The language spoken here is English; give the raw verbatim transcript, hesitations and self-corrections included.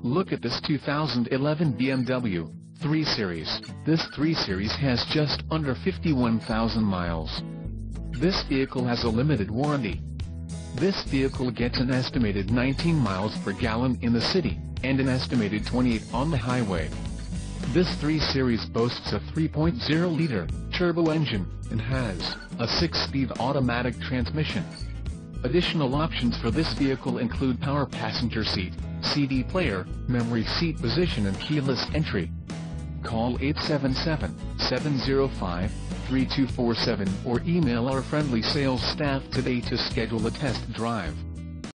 Look at this two thousand eleven B M W three series. This three series has just under fifty-one thousand miles. This vehicle has a limited warranty. This vehicle gets an estimated nineteen miles per gallon in the city, and an estimated twenty-eight on the highway. This three series boasts a three point oh liter turbo engine, and has a six-speed automatic transmission. Additional options for this vehicle include power passenger seat, C D player, memory seat position and keyless entry. Call eight seven seven, seven zero five, three two four seven or email our friendly sales staff today to schedule a test drive.